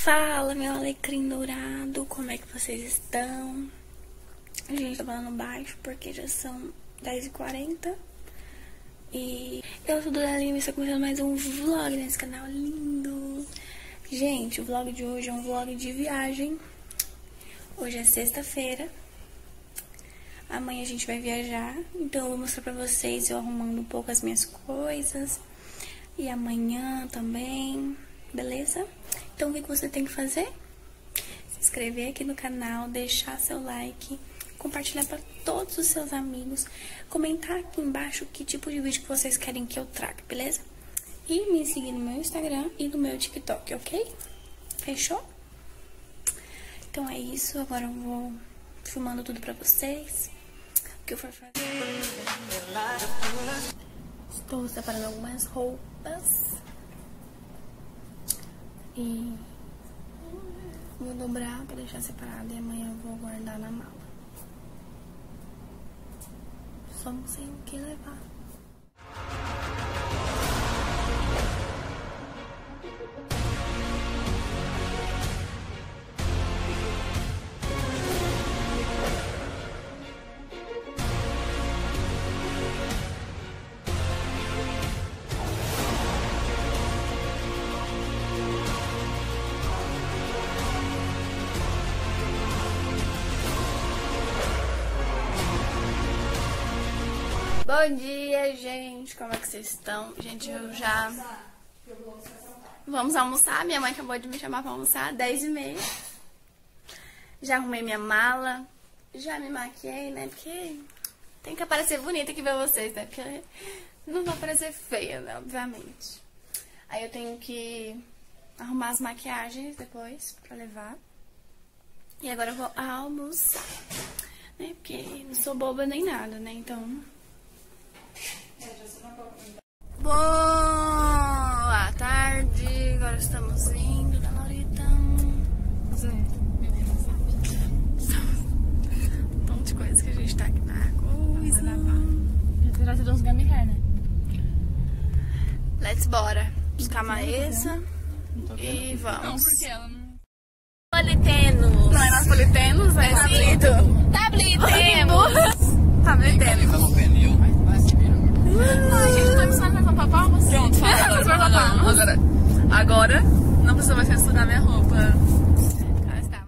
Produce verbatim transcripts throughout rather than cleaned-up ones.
Fala, meu alecrim dourado, como é que vocês estão? A gente tá falando baixo porque já são dez e quarenta. E eu sou Dona Lima e estou começando mais um vlog nesse canal lindo. Gente, o vlog de hoje é um vlog de viagem. Hoje é sexta-feira. Amanhã a gente vai viajar, então eu vou mostrar pra vocês eu arrumando um pouco as minhas coisas. E amanhã também, beleza? Então o que você tem que fazer? Se inscrever aqui no canal, deixar seu like, compartilhar para todos os seus amigos, comentar aqui embaixo que tipo de vídeo que vocês querem que eu traga, beleza? E me seguir no meu Instagram e no meu TikTok, ok? Fechou? Então é isso, agora eu vou filmando tudo pra vocês. O que eu for fazer? Estou separando algumas roupas. E vou dobrar pra deixar separado e amanhã eu vou guardar na mala. Só não sei o que levar. Bom dia, gente. Como é que vocês estão? Gente, eu já... Vamos almoçar. Minha mãe acabou de me chamar pra almoçar, dez e meia. Já arrumei minha mala. Já me maquiei, né? Porque tem que aparecer bonita aqui pra vocês, né? Porque não vou aparecer feia, né? Obviamente. Aí eu tenho que arrumar as maquiagens depois pra levar. E agora eu vou almoçar, né? Porque não sou boba nem nada, né? Então... Boa tarde, agora estamos indo da Laurita. Zé, um monte de coisa que a gente tá aqui na coisa. Já te deu uns gummy hair, né? Let's bora buscar a Maessa e vamos. Não, porque ela não... Napolitenos. Não é napolitenos, é Tablito. Tablitemos. Tablitemos. Ai, gente, tá me ensinando a cantar palmas? Pronto, fala agora. Agora, agora não precisa mais censurar minha roupa. Ah, está.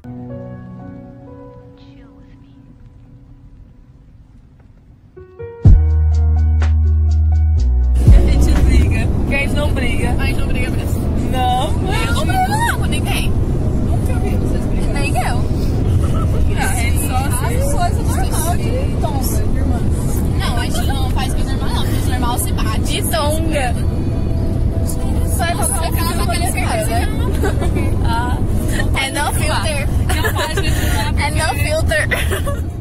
A gente briga. Quem não briga? A gente não briga por isso. Não. Eu não brigo não com ninguém. Nunca vi vocês brigando. Nem eu. A gente só faz coisa normal de tonga, de irmã. Não, a gente não faz coisa normal não. Coisa normal se bate. De tonga. Só é pra colocar na aquele cara, né? Ah, é no filter. É no filter.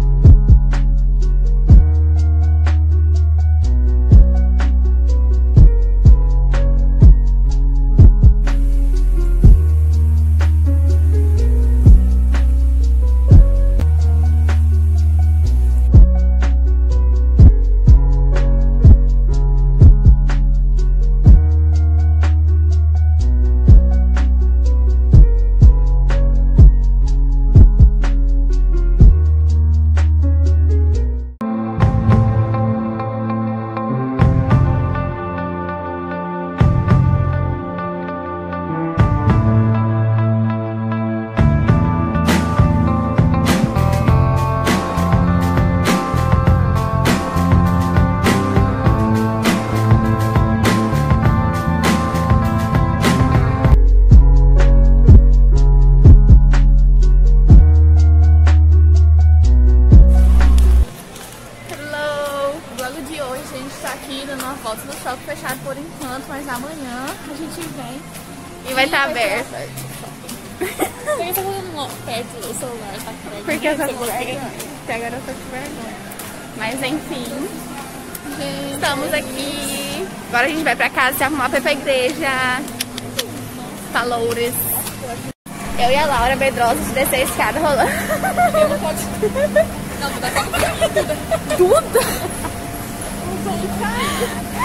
Volta no shopping fechado por enquanto, mas amanhã a gente vem. E vai estar tá aberto. Por que eu tô falando perto do celular? Tá perto. Porque eu tô com vergonha. Porque agora eu tô com vergonha. Mas enfim, Gente, estamos aqui. Agora a gente vai pra casa se arrumar pra ir pra igreja. Valores. Eu e a Laura medrosa de descer a escada rolando. Eu não pode. Não, Duda, calma. Duda. Duda?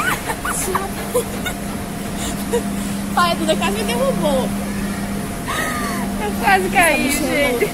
Pai, a Duda quase me derrubou. Quase caí, gente.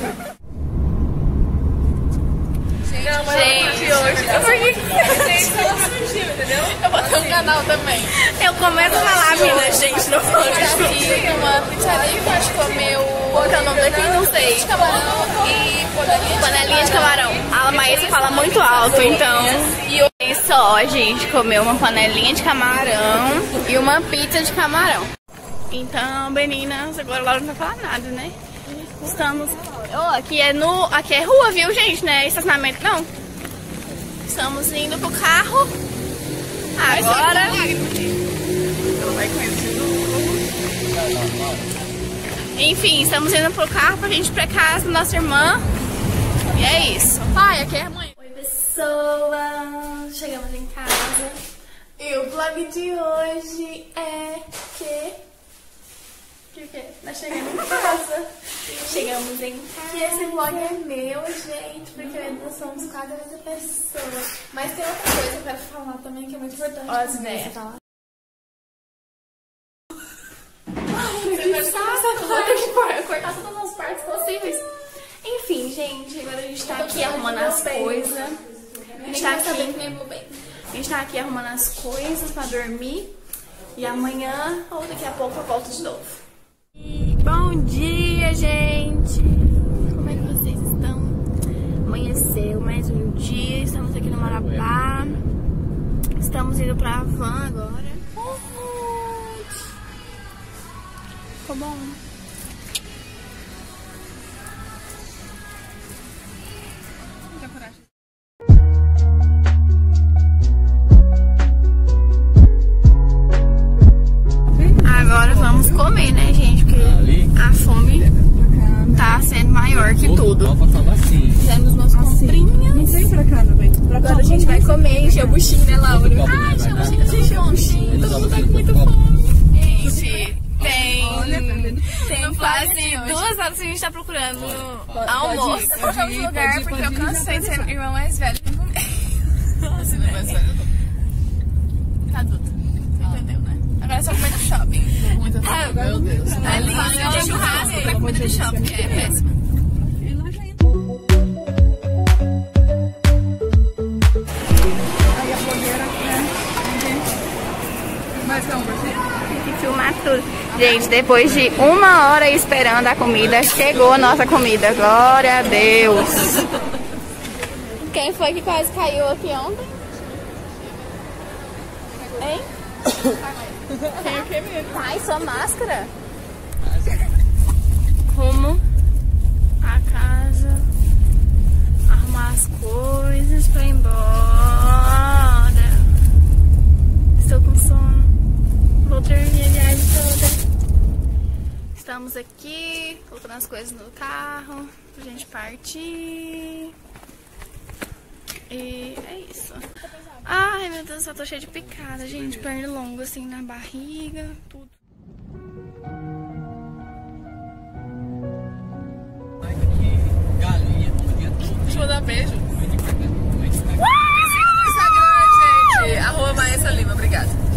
Não, mas gente, de hoje. Eu porque entendeu? Eu vou ter um canal também. Eu começo a falar, mina, gente, não falo. Aqui uma pizzaria que a gente comeu. Qual é o nome daqui? Não sei. Camarão e panelinha, panelinha de camarão. A Maísa fala muito alto, então. E eu só, a gente comeu uma panelinha de camarão e uma pizza de camarão. Então, meninas, agora lá não vai falar nada, né? Estamos... Oh, aqui é no... Aqui é rua, viu, gente? Não é estacionamento, não. Estamos indo pro carro. Agora... Enfim, estamos indo pro carro pra gente ir pra casa da nossa irmã. E é isso. Pai, aqui é a mãe. Oi, pessoas. Chegamos em casa. E o vlog de hoje é que... Que que? Nós chegamos em casa. Chegamos em casa. Que esse vlog é meu, gente, porque nós somos quase oito pessoas. Mas tem outra coisa que eu quero falar também que é muito importante. Olha as ideias. Cortar todas as partes possíveis. Enfim, gente, agora a gente tá aqui arrumando as coisas. A gente tá aqui, a gente tá aqui arrumando as coisas pra dormir. E amanhã ou daqui a pouco eu volto de novo. E bom dia, gente! Como é que vocês estão? Amanheceu mais um dia, estamos aqui no Marabá. Estamos indo pra van agora. Ficou bom? Agora vamos comer, né, gente? Porque a fome tá sendo maior que tudo. Fizemos umas comprinhas. Agora a gente vai comer, encher o buchinho, né, Laura? Ah, encher o buchinho, encher o buchinho. Todo mundo tá com muita fome. Gente, tem, tem quase duas horas que a gente tá procurando almoço. Eu vou no lugar porque eu cansei de ser irmã mais velha. Nossa, não é mais velha, não. Adulta. Entendeu, né? Agora é só comer no shopping. Muita fome, meu Deus. Ali é churrasco pra comida de shopping, que é péssima. Aí a blogueira, né? Mais calma, Tem que filmar tudo. Gente, depois de uma hora esperando a comida, chegou a nossa comida. Glória a Deus. Quem foi que quase caiu aqui ontem? Hein? Tem o que mesmo? Ai, sua máscara. Rumo a casa, arrumar as coisas pra ir embora. Estou com sono. Vou dormir a viagem toda. Estamos aqui, colocando as coisas no carro pra gente partir. E é isso. Ai, meu Deus, eu tô cheia de picada, gente. Perna longa, assim, na barriga, tudo. Deixa eu mandar beijo. Me siga no Instagram, gente. Arroba Maessa Lima, obrigada.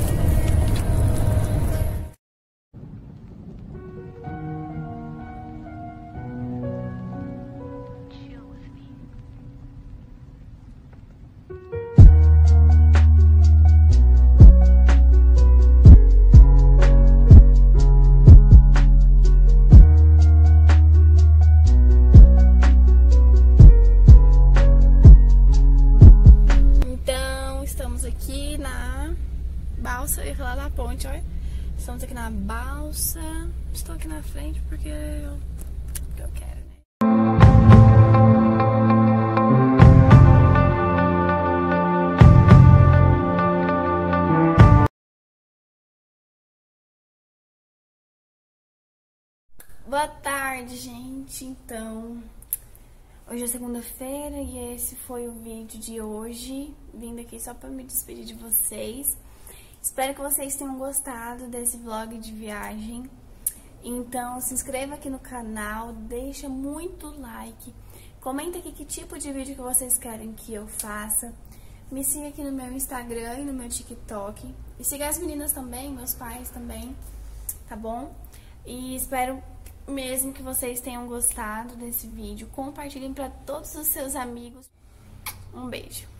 Balsa, eu ia falar da ponte, olha. Estamos aqui na balsa. Estou aqui na frente porque eu, porque eu quero, né? Boa tarde, gente. Então, hoje é segunda-feira e esse foi o vídeo de hoje. Vim aqui só para me despedir de vocês. Espero que vocês tenham gostado desse vlog de viagem. Então, se inscreva aqui no canal, deixa muito like. Comenta aqui que tipo de vídeo que vocês querem que eu faça. Me siga aqui no meu Instagram e no meu TikTok. E siga as meninas também, meus pais também, tá bom? E espero Mesmo que vocês tenham gostado desse vídeo, compartilhem para todos os seus amigos. Um beijo.